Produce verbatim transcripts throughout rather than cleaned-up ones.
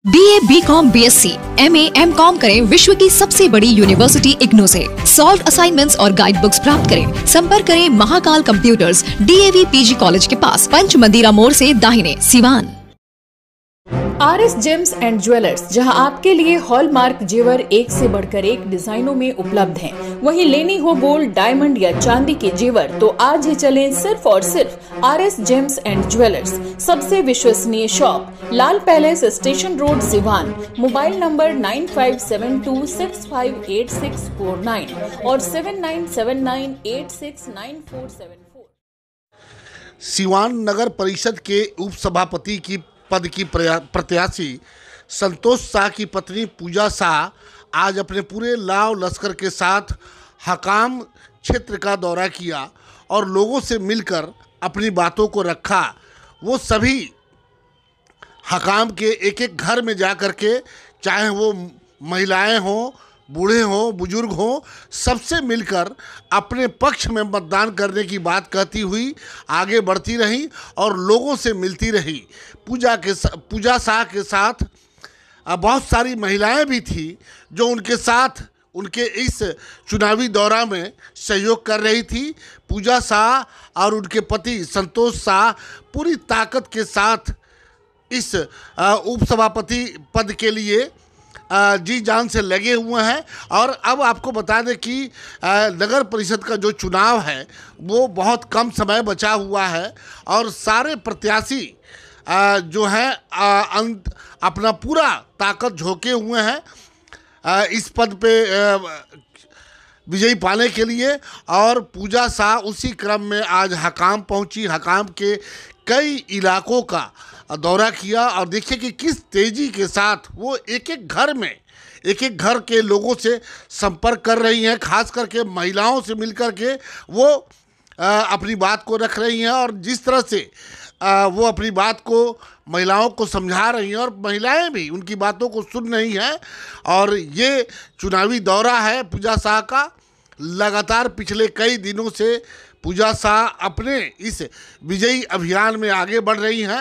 B A, B com, B S C, M A, M com करें विश्व की सबसे बड़ी यूनिवर्सिटी इग्नू से। सॉल्व असाइनमेंट्स और गाइड बुक्स प्राप्त करें। संपर्क करें Mahakal computers, D A V P G college के पास, पंच मंदिरा मोड़ से दाहिने, Siwan. R S gems and jewellers, जहां आपके लिए हॉलमार्क जेवर एक से बढ़कर एक डिजाइनों में उपलब्ध हैं। वहीं लेनी हो गोल्ड, डायमंड या चांदी के जेवर तो आज ही चलें सिर्फ और सिर्फ R S gems and jewellers. सबसे विश्वसनीय shop, Lal palace, station road, Siwan. Mobile number nine five seven two six five eight six four nine और seven nine seven nine eight six nine four seven four. Siwan नगर परिषद के उप सभापति की पद की प्रत्याशी संतोष शाह की पत्नी पूजा शाह आज अपने पूरे लाव लश्कर के साथ हकाम क्षेत्र का दौरा किया और लोगों से मिलकर अपनी बातों को रखा। वो सभी हकाम के एक एक घर में जा कर के, चाहे वो महिलाएं हों, बूढ़े हों, बुजुर्ग हों, सबसे मिलकर अपने पक्ष में मतदान करने की बात कहती हुई आगे बढ़ती रही और लोगों से मिलती रही। पूजा के पूजा शाह के साथ बहुत सारी महिलाएं भी थी जो उनके साथ उनके इस चुनावी दौरा में सहयोग कर रही थी। पूजा शाह और उनके पति संतोष शाह पूरी ताकत के साथ इस उपसभापति पद के लिए जी जान से लगे हुए हैं। और अब आपको बता दें कि नगर परिषद का जो चुनाव है वो बहुत कम समय बचा हुआ है और सारे प्रत्याशी जो हैं अंत अपना पूरा ताकत झोंके हुए हैं इस पद पे विजयी पाने के लिए। और पूजा शाह उसी क्रम में आज हकाम पहुंची, हकाम के कई इलाकों का दौरा किया और देखिए कि किस तेज़ी के साथ वो एक एक घर में, एक एक घर के लोगों से संपर्क कर रही हैं। खास करके महिलाओं से मिलकर के वो आ, अपनी बात को रख रही हैं और जिस तरह से आ, वो अपनी बात को महिलाओं को समझा रही हैं और महिलाएं भी उनकी बातों को सुन रही हैं। और ये चुनावी दौरा है पूजा शाह का। लगातार पिछले कई दिनों से पूजा शाह अपने इस विजयी अभियान में आगे बढ़ रही हैं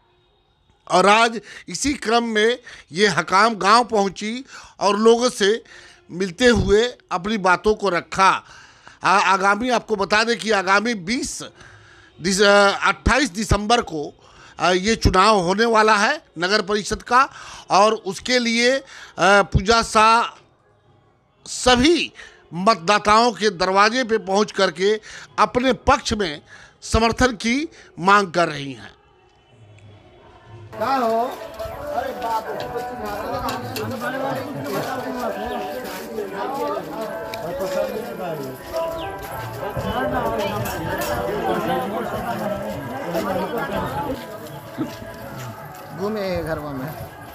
और आज इसी क्रम में ये हकाम गांव पहुंची और लोगों से मिलते हुए अपनी बातों को रखा। आ, आगामी आपको बता दें कि आगामी बीस अट्ठाईस दिसंबर को आ, ये चुनाव होने वाला है नगर परिषद का और उसके लिए आ, पूजा शाह सभी मतदाताओं के दरवाजे पे पहुंच करके अपने पक्ष में समर्थन की मांग कर रही हैं। क्या हो? अरे बाप घूमे घर में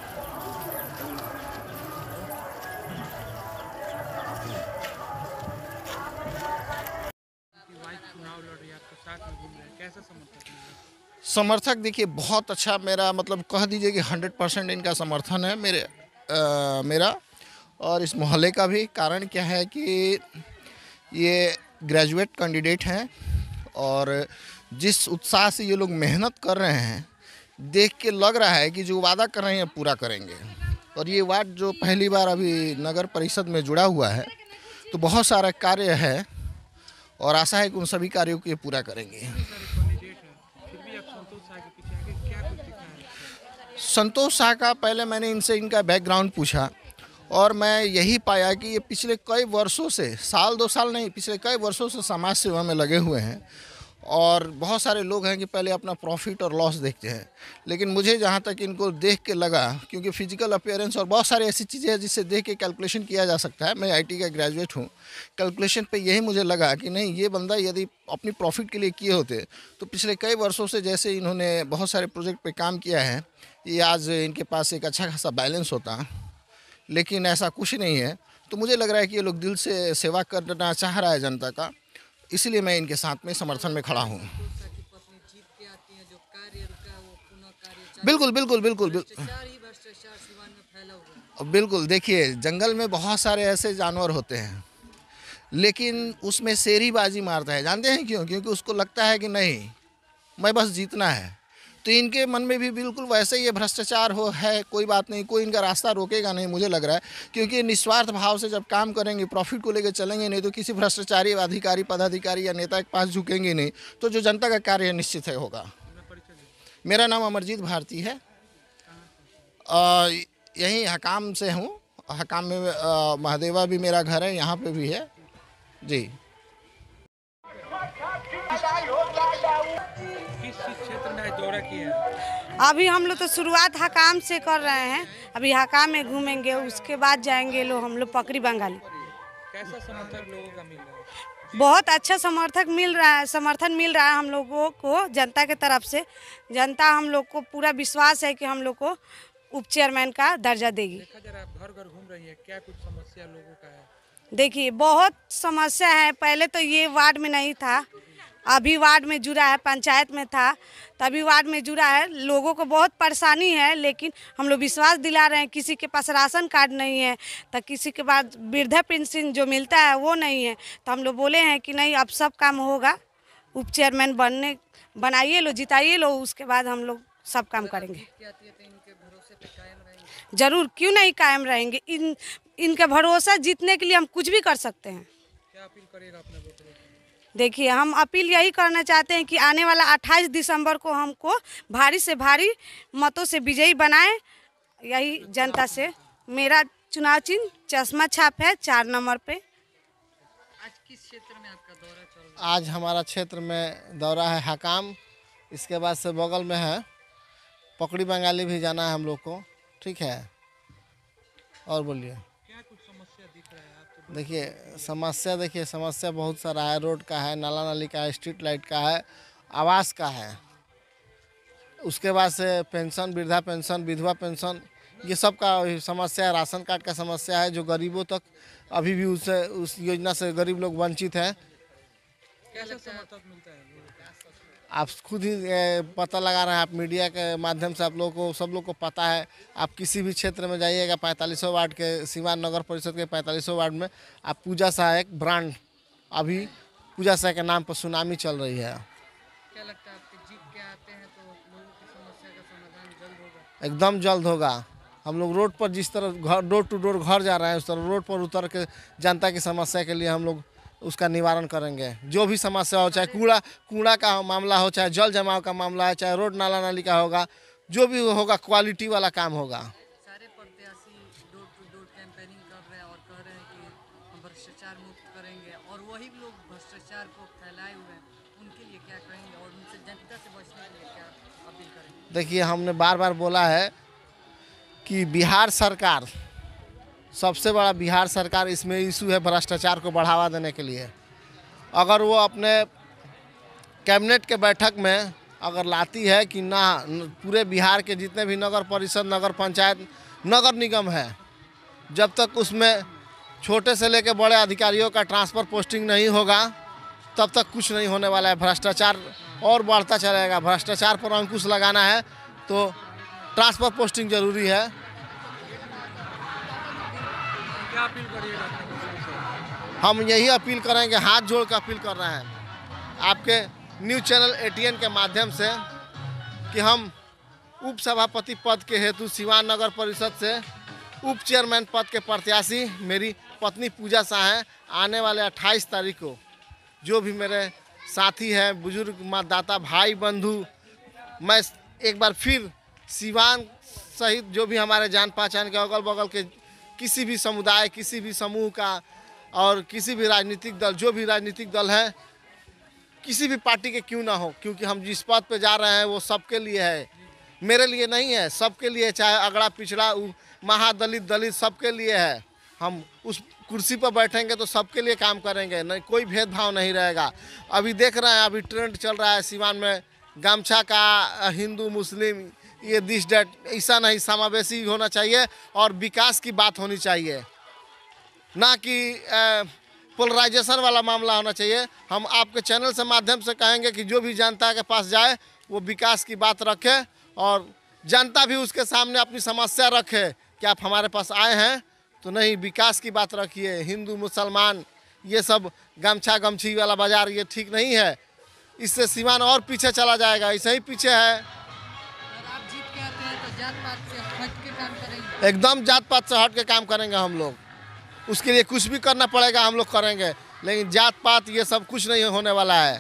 समर्थक देखिए बहुत अच्छा, मेरा मतलब कह दीजिए कि हंड्रेड परसेंट इनका समर्थन है मेरे आ, मेरा और इस मोहल्ले का भी। कारण क्या है कि ये ग्रेजुएट कैंडिडेट हैं और जिस उत्साह से ये लोग मेहनत कर रहे हैं देख के लग रहा है कि जो वादा कर रहे हैं पूरा करेंगे। और ये वार्ड जो पहली बार अभी नगर परिषद में जुड़ा हुआ है तो बहुत सारा कार्य है और आशा है कि उन सभी कार्यों को ये पूरा करेंगे। संतोष शाह का पहले मैंने इनसे इनका बैकग्राउंड पूछा और मैं यही पाया कि ये पिछले कई वर्षों से, साल दो साल नहीं, पिछले कई वर्षों से समाज सेवा में लगे हुए हैं। और बहुत सारे लोग हैं कि पहले अपना प्रॉफिट और लॉस देखते हैं, लेकिन मुझे जहाँ तक इनको देख के लगा, क्योंकि फिजिकल अपीयरेंस और बहुत सारी ऐसी चीज़ें हैं जिससे देख के कैलकुलेशन किया जा सकता है। मैं आईटी का ग्रेजुएट हूँ, कैलकुलेशन पे यही मुझे लगा कि नहीं, ये बंदा यदि अपनी प्रॉफिट के लिए किए होते तो पिछले कई वर्षों से जैसे इन्होंने बहुत सारे प्रोजेक्ट पर काम किया है, ये आज इनके पास एक अच्छा खासा बैलेंस होता। लेकिन ऐसा कुछ नहीं है। तो मुझे लग रहा है कि ये लोग दिल से सेवा करना चाह रहा है जनता का, इसलिए मैं इनके साथ में समर्थन में खड़ा हूँ। बिल्कुल बिल्कुल बिल्कुल बिल्कुल बिल्कुल देखिए, जंगल में बहुत सारे ऐसे जानवर होते हैं लेकिन उसमें शेर ही बाजी मारता है। जानते हैं क्यों? क्योंकि उसको लगता है कि नहीं, मैं बस जीतना है। तो इनके मन में भी बिल्कुल वैसे ही ये भ्रष्टाचार हो है। कोई बात नहीं, कोई इनका रास्ता रोकेगा नहीं मुझे लग रहा है, क्योंकि निस्वार्थ भाव से जब काम करेंगे, प्रॉफिट को लेकर चलेंगे नहीं, तो किसी भ्रष्टाचारी अधिकारी पदाधिकारी या नेता के पास झुकेंगे नहीं, तो जो जनता का कार्य निश्चित है होगा। मेरा नाम अमरजीत भारती है, आ, यहीं हकाम से हूँ। हकाम में आ, महादेवा भी मेरा घर है, यहाँ पे भी है जी। किस क्षेत्र में दौरा किया? अभी हम लोग तो शुरुआत हकाम से कर रहे हैं। अभी हकाम में घूमेंगे, उसके बाद जाएंगे लोग हम लोग पकड़ी बंगाली। कैसा समर्थन लोगों का मिल रहा है? बहुत अच्छा समर्थक मिल रहा है समर्थन मिल रहा है हम लोगों को जनता के तरफ से। जनता हम लोग को पूरा विश्वास है कि हम लोग को उप चेयरमैन का दर्जा देगी। देखा जरा आप घर घर घूम रही है, क्या कुछ समस्या लोगों का है? देखिए बहुत समस्या है। पहले तो ये वार्ड में नहीं था, अभी वार्ड में जुड़ा है, पंचायत में था तभी वार्ड में जुड़ा है। लोगों को बहुत परेशानी है, लेकिन हम लोग विश्वास दिला रहे हैं। किसी के पास राशन कार्ड नहीं है, तो किसी के पास वृद्धा पेंशन जो मिलता है वो नहीं है, तो हम लोग बोले हैं कि नहीं अब सब काम होगा। उप चेयरमैन बनने बनाइए लो, जिताइए लो, उसके बाद हम लोग सब काम करेंगे। जरूर, क्यों नहीं कायम रहेंगे। इन इनका भरोसा जीतने के लिए हम कुछ भी कर सकते हैं। क्या अपील करेगा अपने वोटरों को? देखिए हम अपील यही करना चाहते हैं कि आने वाला अट्ठाईस दिसंबर को हमको भारी से भारी मतों से विजयी बनाएं। यही जनता से मेरा चुनाव चिन्ह चश्मा छाप है, चार नंबर पे। आज किस क्षेत्र में आपका दौरा चल रहा है? आज हमारा क्षेत्र में दौरा है हकाम, इसके बाद से बगल में है पकड़ी बंगाली भी जाना है हम लोग को। ठीक है, और बोलिए। क्या कुछ समस्या दिख रहा है आपको? देखिए समस्या देखिए समस्या बहुत सारा है। रोड का है, नाला नाली का है, स्ट्रीट लाइट का है, आवास का है। उसके बाद से पेंशन, वृद्धा पेंशन, विधवा पेंशन, ये सब का समस्या है। राशन कार्ड का समस्या है, जो गरीबों तक अभी भी उससे उस योजना से गरीब लोग वंचित हैं। कैसा समर्थन मिलता है? आप खुद ही पता लगा रहे हैं, आप मीडिया के माध्यम से आप लोगों को सब लोग को पता है। आप किसी भी क्षेत्र में जाइएगा, पैंतालीसों वार्ड के सीवान नगर परिषद के पैंतालीसों वार्ड में आप पूजा शाह एक ब्रांड, अभी पूजा शाह के नाम पर सुनामी चल रही है। क्या लगता है आपके जीत के आते हैं तो लोगों की समस्या का समाधान जल्द होगा? एकदम जल्द होगा। हम लोग रोड पर जिस तरह घर डोर टू डोर घर जा रहे हैं, उस तरह रोड पर उतर के जनता की समस्या के लिए हम लोग उसका निवारण करेंगे। जो भी समस्या हो, चाहे कूड़ा कूड़ा का मामला हो, चाहे जल जमाव का मामला है, चाहे रोड नाला नाली का होगा, जो भी होगा क्वालिटी वाला काम होगा। सारे प्रत्याशी डोर टू डोर कैंपेनिंग कर रहे हैं और कह रहे हैं कि हम भ्रष्टाचार मुक्त करेंगे, और वही लोग भ्रष्टाचार को फैलाए हुए हैं, उनके लिए क्या कहेंगे और उनसे जनता से बचने के लिए क्या अपील करेंगे? देखिए हमने बार बार बोला है कि बिहार सरकार, सबसे बड़ा बिहार सरकार इसमें इशू है भ्रष्टाचार को बढ़ावा देने के लिए। अगर वो अपने कैबिनेट के बैठक में अगर लाती है कि ना पूरे बिहार के जितने भी नगर परिषद, नगर पंचायत, नगर निगम है, जब तक उसमें छोटे से लेकर बड़े अधिकारियों का ट्रांसफ़र पोस्टिंग नहीं होगा तब तक कुछ नहीं होने वाला है। भ्रष्टाचार और बढ़ता चलेगा। भ्रष्टाचार पर अंकुश लगाना है तो ट्रांसफ़र पोस्टिंग ज़रूरी है। क्या अपील करिएगा अपने वोटरों से? हम यही अपील करेंगे, हाथ जोड़ कर अपील कर रहे हैं आपके न्यूज़ चैनल एटीएन के माध्यम से कि हम उप सभापति पद के हेतु सिवान नगर परिषद से उप चेयरमैन पद के प्रत्याशी मेरी पत्नी पूजा शाह हैं। आने वाले अट्ठाईस तारीख को जो भी मेरे साथी हैं, बुजुर्ग मतदाता भाई बंधु, मैं एक बार फिर सिवान सहित जो भी हमारे जान पहचान के अगल बगल के किसी भी समुदाय, किसी भी समूह का और किसी भी राजनीतिक दल, जो भी राजनीतिक दल है, किसी भी पार्टी के क्यों ना हो, क्योंकि हम जिस पद पे जा रहे हैं वो सबके लिए है, मेरे लिए नहीं है, सबके लिए। चाहे अगड़ा पिछड़ा महादलित दलित सबके लिए है। हम उस कुर्सी पर बैठेंगे तो सबके लिए काम करेंगे, नहीं कोई भेदभाव नहीं रहेगा। अभी देख रहे हैं, अभी ट्रेंड चल रहा है सिवान में गमछा का, हिंदू मुस्लिम ये दिस डेट, ऐसा नहीं, समावेशी होना चाहिए और विकास की बात होनी चाहिए, ना कि पोलराइजेशन वाला मामला होना चाहिए। हम आपके चैनल से माध्यम से कहेंगे कि जो भी जनता के पास जाए वो विकास की बात रखे और जनता भी उसके सामने अपनी समस्या रखे कि आप हमारे पास आए हैं तो नहीं, विकास की बात रखिए। हिंदू मुसलमान ये सब गमछा गमछी वाला बाजार ये ठीक नहीं है, इससे सिवान और पीछे चला जाएगा। ऐसे ही पीछे है एकदम जात पात से हट के काम करेंगे हम लोग। उसके लिए कुछ भी करना पड़ेगा हम लोग करेंगे, लेकिन जात पात ये सब कुछ नहीं होने वाला है।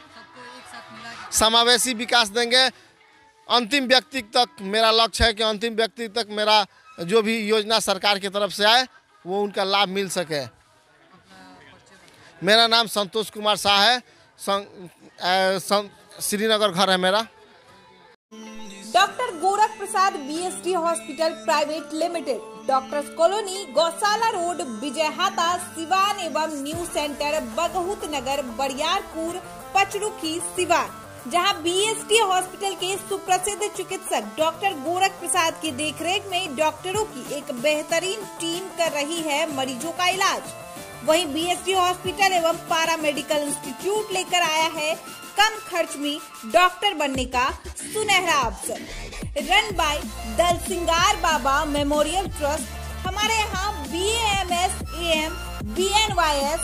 समावेशी विकास देंगे। अंतिम व्यक्ति तक मेरा लक्ष्य है कि अंतिम व्यक्ति तक मेरा जो भी योजना सरकार की तरफ से आए वो उनका लाभ मिल सके। मेरा नाम संतोष कुमार शाह है, श्रीनगर घर है मेरा। Doctor Gorakh Prasad BST hospital private limited, doctors colony, Gaushala road, Vijayhata, Siwan एवं न्यू सेंटर, बगहुत नगर, बरियारपुर, पचरुखी, सिवान, जहां बीएसटी हॉस्पिटल के सुप्रसिद्ध चिकित्सक डॉक्टर गोरख प्रसाद की देखरेख में डॉक्टरों की एक बेहतरीन टीम कर रही है मरीजों का इलाज। वहीं बीएसटी हॉस्पिटल एवं पारा मेडिकल इंस्टीट्यूट लेकर आया है कम खर्च में डॉक्टर बनने का सुनहरा अवसर। रन बाय दल सिंगार बाबा मेमोरियल ट्रस्ट। हमारे यहाँ B M S A M, B N Y S,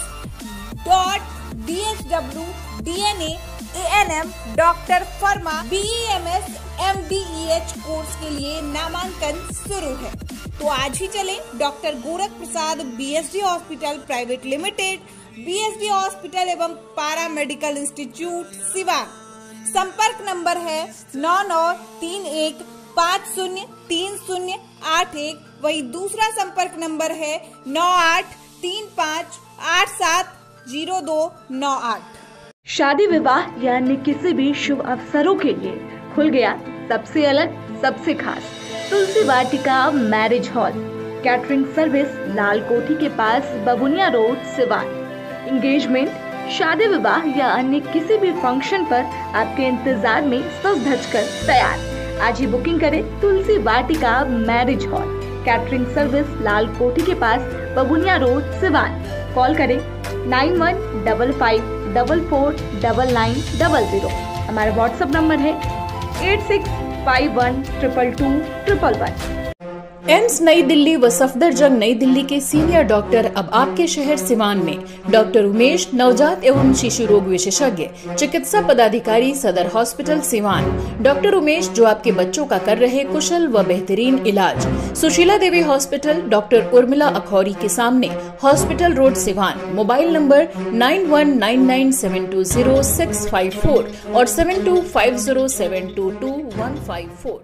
dot, D H W, D N A, A N M, doctor pharma, B M S, M D E H course के लिए नामांकन शुरू है। तो आज ही चलें doctor Gorakh Prasad BST hospital private limited, BST hospital एवं पारा मेडिकल इंस्टीट्यूट सिवान। संपर्क नंबर है नौ नौ तीन एक पाँच शून्य तीन शून्य आठ एक। वही दूसरा संपर्क नंबर है नौ आठ तीन पाँच आठ सात जीरो दो नौ आठ। शादी विवाह या अन्य किसी भी शुभ अवसरों के लिए खुल गया सबसे अलग सबसे खास Tulsi Vatika marriage hall. Catering service Lal Kothi के पास, बबुनिया रोड, सिवान। एंगेजमेंट, शादी विवाह या अन्य किसी भी फंक्शन पर आपके इंतजार में सज धज कर तैयार। आज ही बुकिंग करें Tulsi Vatika marriage hall. Catering service Lal Kothi के पास, बबुनिया रोड, सिवान। कॉल करें nine one double five double four double nine double zero. हमारा व्हाट्सएप नंबर है eight six five one triple two triple one. AIIMS नई दिल्ली व सफदरजंग नई दिल्ली के सीनियर डॉक्टर अब आपके शहर सिवान में। डॉक्टर उमेश, नवजात एवं शिशु रोग विशेषज्ञ, चिकित्सा पदाधिकारी, सदर हॉस्पिटल सिवान। डॉक्टर उमेश जो आपके बच्चों का कर रहे कुशल व बेहतरीन इलाज। सुशीला देवी हॉस्पिटल, डॉक्टर उर्मिला अखौरी के सामने, hospital road, Siwan. Mobile number nine one nine nine seven two zero six five four और seven two five zero seven two two one five four.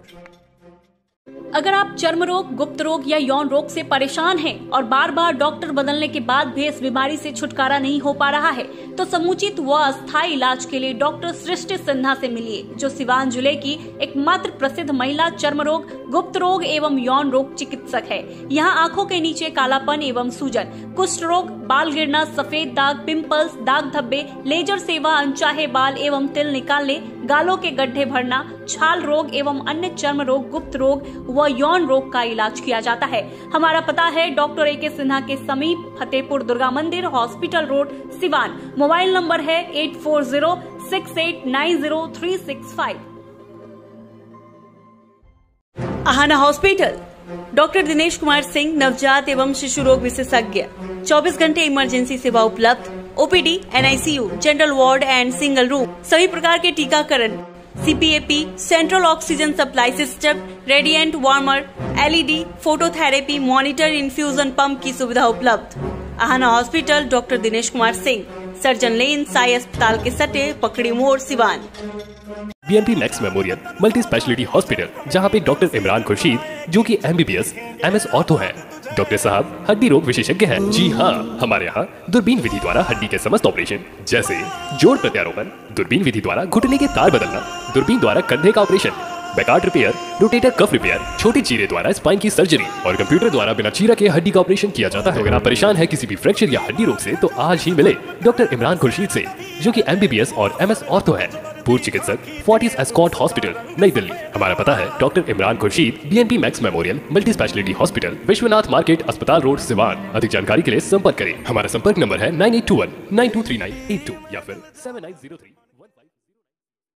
अगर आप चर्म रोग, गुप्त रोग या यौन रोग से परेशान हैं और बार बार डॉक्टर बदलने के बाद भी इस बीमारी से छुटकारा नहीं हो पा रहा है, तो समुचित व अस्थायी इलाज के लिए डॉक्टर सृष्टि सिन्हा से मिलिए, जो सिवान जिले की एकमात्र प्रसिद्ध महिला चर्म रोग, गुप्त रोग एवं यौन रोग चिकित्सक है। यहाँ आंखों के नीचे कालापन एवं सूजन, कुष्ठ रोग, बाल गिरना, सफेद दाग, पिंपल्स, दाग धब्बे, लेजर सेवा, अनचाहे बाल एवं तिल निकालने, गालों के गड्ढे भरना, छाल रोग एवं अन्य चर्म रोग, गुप्त रोग व यौन रोग का इलाज किया जाता है। हमारा पता है डॉक्टर ए के सिन्हा के समीप, Fatehpur Durga Mandir, hospital road, Siwan. Mobile number है eight four zero six eight nine zero three six five. Aahana hospital, doctor Dinesh Kumar Singh, नवजात एवं शिशु रोग विशेषज्ञ, चौबीस घंटे इमरजेंसी सेवा उपलब्ध, OPD, NICU, general ward and single room, सभी प्रकार के टीकाकरण, CPAP, central oxygen supply system, radiant warmer, LED, phototherapy, monitor, infusion pump की सुविधा उपलब्ध। Aahana hospital, doctor Dinesh Kumar Singh, surgeon lane, Sai अस्पताल के सटे, पकड़ी मोड़, Siwan. BNP max memorial multi speciality hospital, जहां पे डॉक्टर इमरान खुर्शीद जो कि एमबीबीएस, एमएस ऑर्थो हैं, डॉक्टर साहब हड्डी रोग विशेषज्ञ हैं। जी हाँ, हमारे यहाँ दूरबीन विधि द्वारा हड्डी के समस्त ऑपरेशन, जैसे जोड़ प्रत्यारोपण, दूरबीन विधि द्वारा घुटने के तार बदलना, दूरबीन द्वारा कंधे का operation, Bankart repair, rotator cuff repair, छोटी चीरे द्वारा स्पाइन की सर्जरी और कंप्यूटर द्वारा बिना चीरा के हड्डी का ऑपरेशन किया जाता है। अगर आप परेशान है किसी भी फ्रैक्चर या हड्डी रोग से, तो आज ही मिले डॉक्टर इमरान खुर्शीद से, जो कि एमबीबीएस और एमएस ऑर्थो है, पूर्व चिकित्सक, फोर्टिस एस्कॉट हॉस्पिटल, नई दिल्ली। हमारा पता है doctor Imran Khurshid, BNP max memorial multi speciality hospital, Vishwanath market, अस्पताल रोड, सिवान। अधिक जानकारी के लिए संपर्क करें। हमारा संपर्क नंबर है nine eight two one nine two three nine eight two या फिर सेवन नाइन जीरो थ्री।